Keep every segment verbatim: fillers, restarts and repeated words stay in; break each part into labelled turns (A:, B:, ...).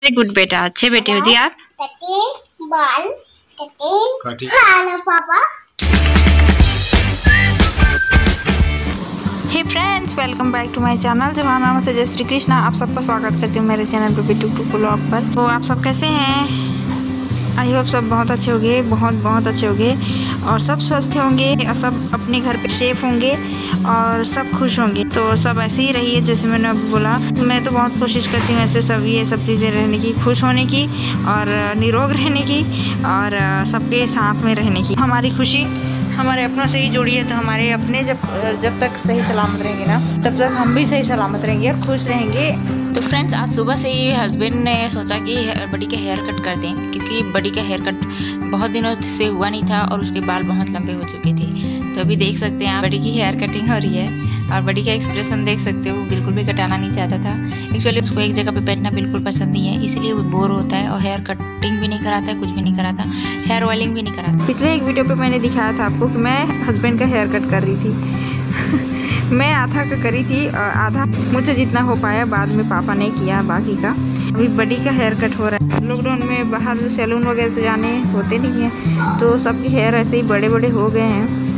A: Very good बेटा, अच्छे बेटे हो जी आप।
B: बाल खाना पापा।
A: Hey friends, welcome back to my channel. जहाँ नाम से जय श्री कृष्णा। आप सबका स्वागत करती हूँ मेरे चैनल पे बिट्टू टू ब्लॉग पर। तो आप सब कैसे हैं? आई होप सब बहुत अच्छे होंगे, बहुत बहुत अच्छे होंगे और सब स्वस्थ होंगे और सब अपने घर पे सेफ होंगे और सब खुश होंगे। तो सब ऐसे ही रहिए जैसे मैंने अभी बोला। मैं तो बहुत कोशिश करती हूँ ऐसे सब ये सब चीज़ें रहने की, खुश होने की और निरोग रहने की और सबके साथ में रहने की। हमारी खुशी हमारे अपनों से ही जुड़ी है, तो हमारे अपने जब जब तक सही सलामत रहेंगे ना, तब तक हम भी सही सलामत रहेंगे और खुश रहेंगे। तो फ्रेंड्स, आज सुबह से ही हस्बैंड ने सोचा कि बड़ी का हेयर कट कर दें, क्योंकि बड़ी का हेयर कट बहुत दिनों से हुआ नहीं था और उसके बाल बहुत लंबे हो चुके थे। तो अभी देख सकते हैं आप, बड़ी की हेयर कटिंग हो रही है और बड़ी का एक्सप्रेशन देख सकते हो, वो बिल्कुल भी कटाना नहीं चाहता था। एक्चुअली उसको एक जगह पे बैठना बिल्कुल पसंद नहीं है, इसलिए वो बोर होता है और हेयर कटिंग भी नहीं कराता है, कुछ भी नहीं कराता, हेयर ऑयलिंग भी नहीं कराता। पिछले एक वीडियो पे मैंने दिखाया था आपको कि मैं हस्बैंड का हेयर कट कर रही थी। मैं आधा का करी थी और आधा मुझे जितना हो पाया बाद में पापा ने किया बाकी का। अभी बड़ी का हेयर कट हो रहा है। लॉकडाउन में बाहर सैलून वगैरह तो जाने होते नहीं हैं, तो सबके हेयर ऐसे ही बड़े बड़े हो गए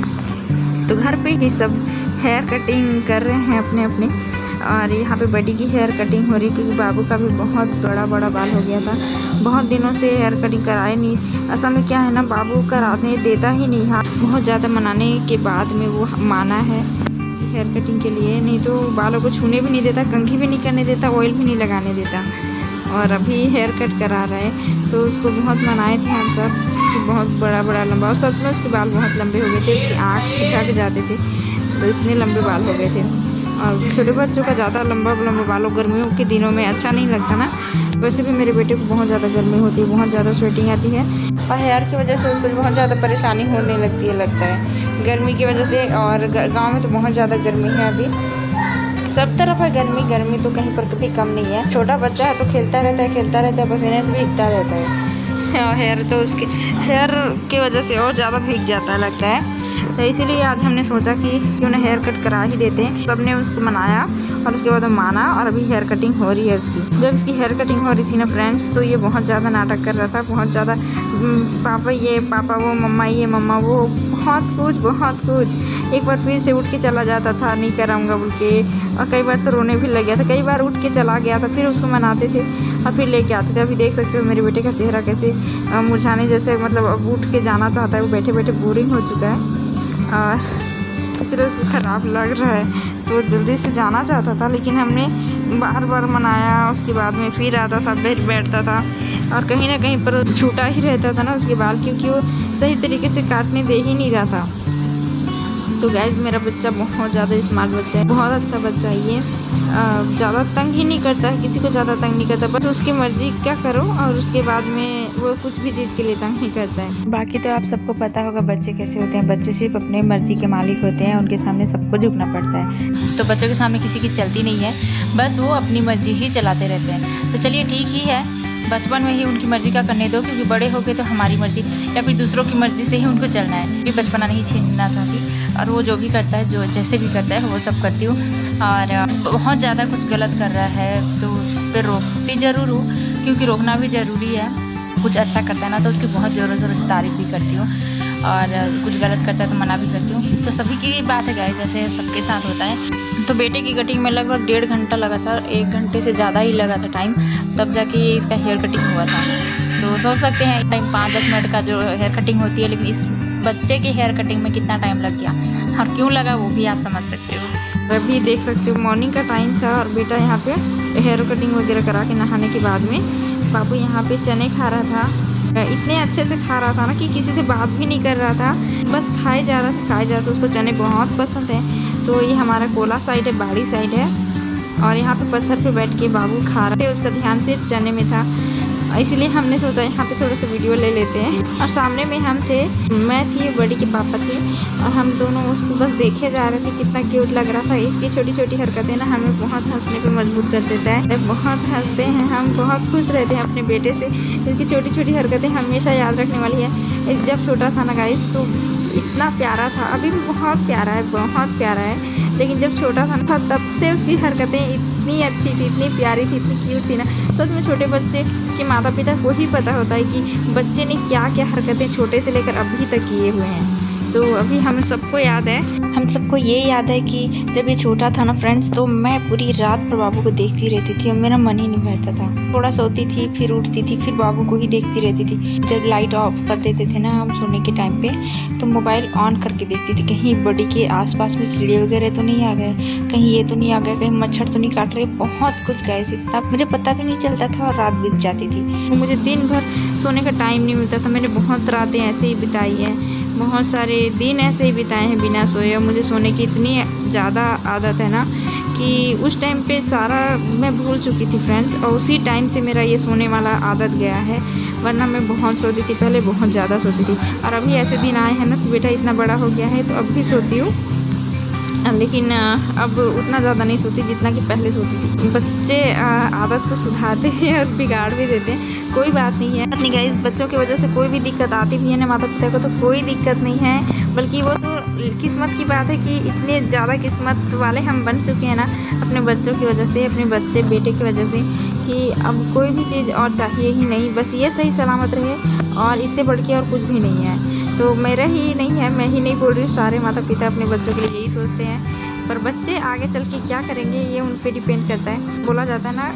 A: हैं, तो घर पे ही सब हेयर कटिंग कर रहे हैं अपने अपने। और यहाँ पे बड़ी की हेयर कटिंग हो रही, क्योंकि बाबू का भी बहुत बड़ा बड़ा बाल हो गया था। बहुत दिनों से हेयर कटिंग कराए नहीं। असल में क्या है ना, बाबू कराने देता ही नहीं। हाँ, बहुत ज़्यादा मनाने के बाद में वो माना है हेयर कटिंग के लिए, नहीं तो बालों को छूने भी नहीं देता, कंघी भी नहीं करने देता, ऑयल भी नहीं लगाने देता। और अभी हेयर कट करा रहा है, तो उसको बहुत मनाए थे हम सब कि बहुत बड़ा बड़ा लंबा, और सच में उसके बाल बहुत लंबे हो गए थे। उसकी आँख उठा के जाते थे, तो इतने लंबे बाल हो गए थे। और छोटे बच्चों का ज़्यादा लंबा लंबा बालों गर्मियों के दिनों में अच्छा नहीं लगता ना। वैसे भी मेरे बेटे को बहुत ज़्यादा गर्मी होती है, बहुत ज़्यादा स्वेटिंग आती है और हेयर की वजह से उसको बहुत ज़्यादा परेशानी होने लगती है, लगता है गर्मी की वजह से। और गांव में तो बहुत ज़्यादा गर्मी है, अभी सब तरफ है गर्मी। गर्मी तो कहीं पर कभी कम नहीं है। छोटा बच्चा है तो खेलता रहता है खेलता रहता है पसीने से भीगता रहता है, और हेयर तो उसके हेयर की वजह से और ज़्यादा भीग जाता है लगता है। तो इसीलिए आज हमने सोचा कि क्यों ना हेयर कट करा ही देते हैं। सब ने उसको मनाया और उसके बाद माना, और अभी हेयर कटिंग हो रही है उसकी। जब इसकी हेयर कटिंग हो रही थी ना फ्रेंड्स, तो ये बहुत ज़्यादा नाटक कर रहा था, बहुत ज़्यादा पापा ये पापा वो, मम्मा ये मम्मा वो, बहुत कुछ बहुत कुछ। एक बार फिर से उठ के चला जाता था, नहीं कराऊंगा बोल के, और कई बार तो रोने भी लग गया था। कई बार उठ के चला गया था, फिर उसको मनाते थे और फिर लेके आते थे। अभी देख सकते हो मेरे बेटे का चेहरा कैसे मुरझाने जैसे, मतलब अब उठ के जाना चाहता है, वो बैठे बैठे बोरिंग हो चुका है और इसलिए उसको ख़राब लग रहा है, तो जल्दी से जाना चाहता था। लेकिन हमने बार बार मनाया, उसके बाद में फिर आता था, फिर बैठता था और कहीं ना कहीं पर छूटा ही रहता था ना उसके बाल, क्योंकि वो सही तरीके से काटने दे ही नहीं रहा था। तो गाइस, मेरा बच्चा बहुत ज़्यादा स्मार्ट बच्चा है, बहुत अच्छा बच्चा है ये। ज़्यादा तंग ही नहीं करता है, किसी को ज़्यादा तंग नहीं करता, बस उसकी मर्जी क्या करो, और उसके बाद में वो कुछ भी चीज़ के लिए तंग नहीं करता है। बाकी तो आप सबको पता होगा बच्चे कैसे होते हैं। बच्चे सिर्फ अपने मर्जी के मालिक होते हैं, उनके सामने सबको झुकना पड़ता है। तो बच्चों के सामने किसी की चलती नहीं है, बस वो अपनी मर्जी ही चलाते रहते हैं। तो चलिए ठीक ही है, बचपन में ही उनकी मर्जी का करने दो, क्योंकि बड़े हो गए तो हमारी मर्जी या फिर दूसरों की मर्जी से ही उनको चलना है। ये बचपना नहीं छीनना चाहती, और वो जो भी करता है, जो जैसे भी करता है वो सब करती हूँ। और बहुत ज़्यादा कुछ गलत कर रहा है तो फिर रोकती ज़रूर हूँ, क्योंकि रोकना भी ज़रूरी है। कुछ अच्छा करता है ना तो उसकी बहुत ज़ोरों ज़ोरों से तारीफ़ भी करती हूँ, और कुछ गलत करता है तो मना भी करती हूँ। तो सभी की बात है गाइस, जैसे सबके साथ होता है। तो बेटे की कटिंग में लगभग डेढ़ घंटा लगा था, एक घंटे से ज़्यादा ही लगा था टाइम, तब जाके ये इसका हेयर कटिंग हुआ था। तो सोच सकते हैं टाइम पाँच दस मिनट का जो हेयर कटिंग होती है, लेकिन इस बच्चे की हेयर कटिंग में कितना टाइम लग गया और क्यों लगा वो भी आप समझ सकते हो। अभी देख सकते हो मॉर्निंग का टाइम था और बेटा यहाँ पे हेयर कटिंग वगैरह करा के नहाने के बाद में बाबू यहाँ पे चने खा रहा था। इतने अच्छे से खा रहा था ना कि किसी से बात भी नहीं कर रहा था, बस खाए जा रहा था खाए जा रहा था। उसको चने बहुत पसंद है। तो ये हमारा कोला साइड है, बाड़ी साइड है, और यहाँ पे पत्थर पे बैठ के बाबू खा रहा है। उसका ध्यान सिर्फ चने में था, इसलिए हमने सोचा यहाँ पे थोड़ा सा वीडियो ले लेते हैं। और सामने में हम थे, मैं थी, बड़ी के पापा थे, और हम दोनों उसको बस देखे जा रहे थे। कितना क्यूट लग रहा था। इसकी छोटी छोटी हरकतें ना हमें बहुत हंसने पे मजबूर कर देता है। बहुत हंसते हैं हम, बहुत खुश रहते हैं अपने बेटे से। इसकी छोटी छोटी हरकतें हमेशा याद रखने वाली है। जब छोटा था ना गाइस, तो इतना प्यारा था, अभी भी बहुत प्यारा है, बहुत प्यारा है। लेकिन जब छोटा था ना तब से उसकी हरकतें इतनी अच्छी थी, इतनी प्यारी थी, इतनी क्यूट थी ना। सच में छोटे बच्चे के माता पिता को ही पता होता है कि बच्चे ने क्या क्या हरकतें छोटे से लेकर अभी तक किए हुए हैं। तो अभी हम सबको याद है, हम सबको ये याद है कि जब ये छोटा था ना फ्रेंड्स, तो मैं पूरी रात पर बाबू को देखती रहती थी और मेरा मन ही नहीं भरता था। थोड़ा सोती थी, फिर उठती थी, फिर बाबू को ही देखती रहती थी। जब लाइट ऑफ कर देते थे ना हम सोने के टाइम पे, तो मोबाइल ऑन करके देखती थी कहीं बड़ी के आसपास में कीड़े वगैरह तो नहीं आ गए, कहीं ये तो नहीं आ गए, कहीं मच्छर तो नहीं काट रहे। बहुत कुछ गए इतना मुझे पता भी नहीं चलता था और रात बीत जाती थी। मुझे दिन भर सोने का टाइम नहीं मिलता था। मैंने बहुत रातें ऐसे ही बिताई है, बहुत सारे दिन ऐसे ही बिताए हैं बिना सोए। और मुझे सोने की इतनी ज़्यादा आदत है ना कि उस टाइम पे सारा मैं भूल चुकी थी फ्रेंड्स, और उसी टाइम से मेरा ये सोने वाला आदत गया है। वरना मैं बहुत सोती थी पहले, बहुत ज़्यादा सोती थी। और अभी ऐसे दिन आए हैं ना कि बेटा इतना बड़ा हो गया है तो अब भी सोती हूँ, लेकिन अब उतना ज़्यादा नहीं सोती जितना कि पहले सोती थी। बच्चे आदत को सुधारते हैं और बिगाड़ भी देते हैं, कोई बात नहीं है। नहीं गाइस, बच्चों की वजह से कोई भी दिक्कत आती भी है ना माता पिता को तो कोई दिक्कत नहीं है, बल्कि वो तो किस्मत की बात है कि इतने ज़्यादा किस्मत वाले हम बन चुके हैं ना अपने बच्चों की वजह से, अपने बच्चे बेटे की वजह से, कि अब कोई भी चीज़ और चाहिए ही नहीं, बस ये सही सलामत रहे और इससे बढ़ के और कुछ भी नहीं है। तो मेरा ही नहीं है, मैं ही नहीं बोल रही हूँ, सारे माता पिता अपने बच्चों के लिए यही सोचते हैं। पर बच्चे आगे चल के क्या करेंगे ये उन पे डिपेंड करता है। बोला जाता है ना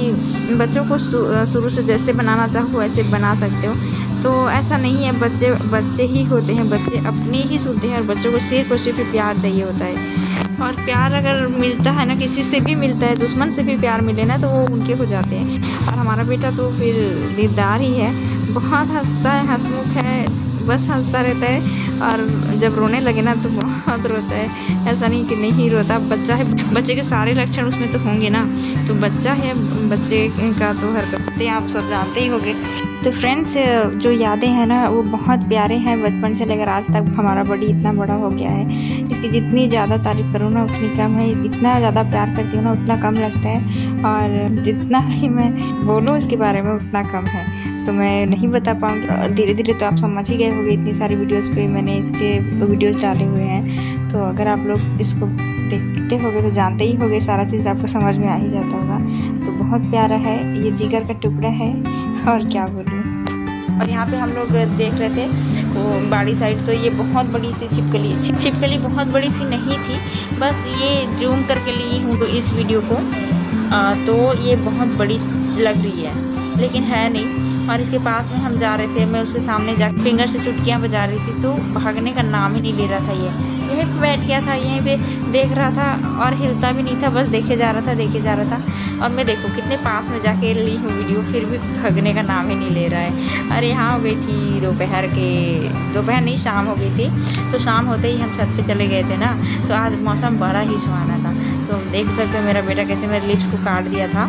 A: कि बच्चों को शुरू से जैसे बनाना चाहो वैसे बना सकते हो, तो ऐसा नहीं है। बच्चे बच्चे ही होते हैं, बच्चे अपनी ही सुनते हैं और बच्चों को सिर्फ और सिर्फ प्यार चाहिए होता है। और प्यार अगर मिलता है ना, किसी से भी मिलता है, दुश्मन से भी प्यार मिले ना तो वो उनके हो जाते हैं। और हमारा बेटा तो फिर दिलदार ही है, बहुत हंसता है, हंसमुख है, बस हंसता रहता है। और जब रोने लगे ना तो बहुत रोता है, ऐसा नहीं कि नहीं रोता। बच्चा है, बच्चे के सारे लक्षण उसमें तो होंगे ना, तो बच्चा है, बच्चे का तो हरकतें आप सब जानते ही होंगे। तो फ्रेंड्स, जो यादें हैं ना वो बहुत प्यारे हैं, बचपन से लेकर आज तक हमारा बड़ी इतना बड़ा हो गया है। इसकी जितनी ज़्यादा तारीफ़ करूँ ना उतनी कम है, इतना ज़्यादा प्यार करती हूँ ना उतना कम लगता है, और जितना ही मैं बोलूँ इसके बारे में उतना कम है। तो मैं नहीं बता पाऊँगी, धीरे धीरे तो आप समझ ही गए होंगे, इतनी सारी वीडियोस पे मैंने इसके वीडियोस डाले हुए हैं। तो अगर आप लोग इसको देखते होगे तो जानते ही होगे, सारा चीज़ आपको समझ में आ ही जाता होगा। तो बहुत प्यारा है, ये जिगर का टुकड़ा है और क्या बोलूँ। और यहाँ पे हम लोग देख रहे थे वो बाड़ी साइड, तो ये बहुत बड़ी सी छिपकली छिपकली बहुत बड़ी सी नहीं थी, बस ये जूम करके ली हूँ तो इस वीडियो को, आ, तो ये बहुत बड़ी लग रही है लेकिन है नहीं। और इसके पास में हम जा रहे थे, मैं उसके सामने जा फिंगर से चुटकियाँ बजा रही थी, तो भागने का नाम ही नहीं ले रहा था। ये यहीं पे बैठ गया था, यहीं पे देख रहा था और हिलता भी नहीं था, बस देखे जा रहा था देखे जा रहा था। और मैं देखो कितने पास में जाके ली हूँ वीडियो, फिर भी भागने का नाम ही नहीं ले रहा है। अरे यहाँ हो गई थी दोपहर के दोपहर नहीं शाम हो गई थी, तो शाम होते ही हम छत पे चले गए थे ना, तो आज मौसम बड़ा ही सुहाना था। तो देख सकते हो मेरा बेटा कैसे मेरे लिप्स को काट दिया था,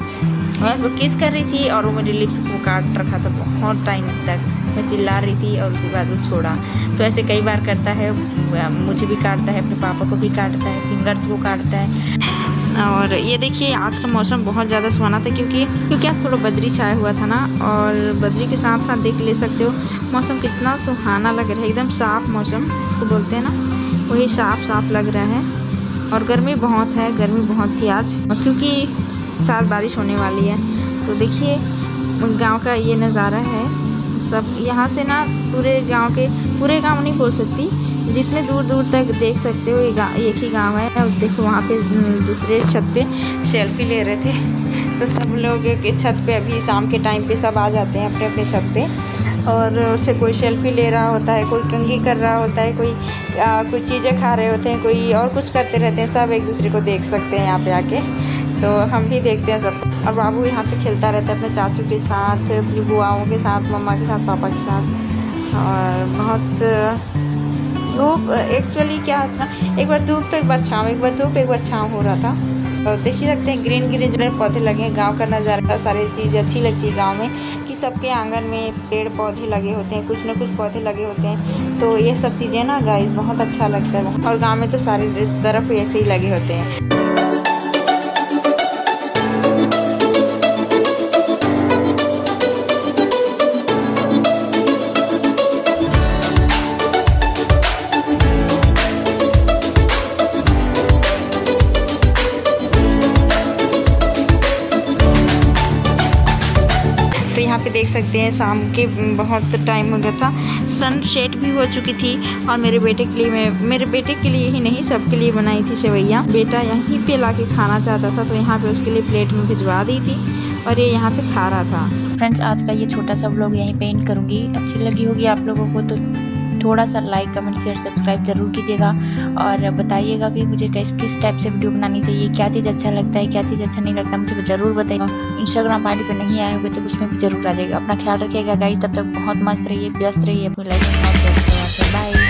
A: मैं उसको किस कर रही थी और वो मेरी लिप्स को काट रखा था बहुत टाइम तक। मैं चिल्ला रही थी और उसके बाद वो छोड़ा। तो ऐसे कई बार करता है, मुझे भी काटता है, अपने पापा को भी काटता है, फिंगर्स को काटता है। और ये देखिए आज का मौसम बहुत ज़्यादा सुहाना था, क्योंकि क्योंकि आज थोड़ा बदरी छाया हुआ था ना, और बदरी के साथ साथ देख ले सकते हो मौसम कितना सुहाना लग रहा है, एकदम साफ़ मौसम जिसको बोलते हैं ना, वही साफ साफ लग रहा है। और गर्मी बहुत है, गर्मी बहुत थी आज, क्योंकि साथ बारिश होने वाली है। तो देखिए गांव का ये नज़ारा है सब, यहाँ से ना पूरे गांव के पूरे गांव नहीं बोल सकती, जितने दूर दूर तक देख सकते हो ये गाँव एक ही गांव है। और देखो वहाँ पे दूसरे छत पे सेल्फी ले रहे थे, तो सब लोग के छत पे अभी शाम के टाइम पे सब आ जाते हैं अपने अपने छत पे, और उससे कोई सेल्फी ले रहा होता है, कोई कंघी कर रहा होता है, कोई आ, कुछ चीज़ें खा रहे होते हैं, कोई और कुछ करते रहते हैं। सब एक दूसरे को देख सकते हैं यहाँ पे आके, तो हम भी देखते हैं सब। और बाबू यहाँ पे खेलता रहता है अपने चाचू के साथ, अपनी बुआओं के साथ, मम्मा के साथ, पापा के साथ। और बहुत धूप एक्चुअली क्या होता है, एक बार धूप तो एक बार छाँव, एक बार धूप एक बार छाँव हो रहा था। और देख ही सकते हैं ग्रीन ग्रीन जो पौधे लगे हैं, गांव का नज़ारा, सारी चीज़ अच्छी लगती है गांव में कि सबके आंगन में पेड़ पौधे लगे होते हैं, कुछ ना कुछ पौधे लगे होते हैं। तो ये सब चीज़ें ना गाइस बहुत अच्छा लगता है। और गाँव में तो सारी इस तरफ ऐसे ही लगे होते हैं। यहाँ पे देख सकते हैं शाम के बहुत टाइम हो गया था, सन सेट भी हो चुकी थी। और मेरे बेटे के लिए मैं मेरे बेटे के लिए ही नहीं सबके लिए बनाई थी सेवैया। बेटा यहीं पे लाके खाना चाहता था तो यहाँ पे उसके लिए प्लेट में भिजवा दी थी और ये यहाँ पे खा रहा था।
C: फ्रेंड्स, आज का ये छोटा सा व्लॉग यहीं पे एंड करूँगी। अच्छी लगी होगी आप लोगों को तो थोड़ा सा लाइक, कमेंट, शेयर, सब्सक्राइब जरूर कीजिएगा और बताइएगा कि मुझे किस किस टाइप से वीडियो बनानी चाहिए, क्या चीज़ अच्छा लगता है, क्या चीज़ अच्छा नहीं लगता, मुझे ज़रूर बताइएगा। इंस्टाग्राम आई डी पर नहीं आए होंगे तो उसमें भी जरूर आ जाएगा। अपना ख्याल रखिएगा गाइस, तब तक बहुत मस्त रहिए, व्यस्त रहिए, अपनी लाइफ में बहुत व्यस्त रहिए। बाय।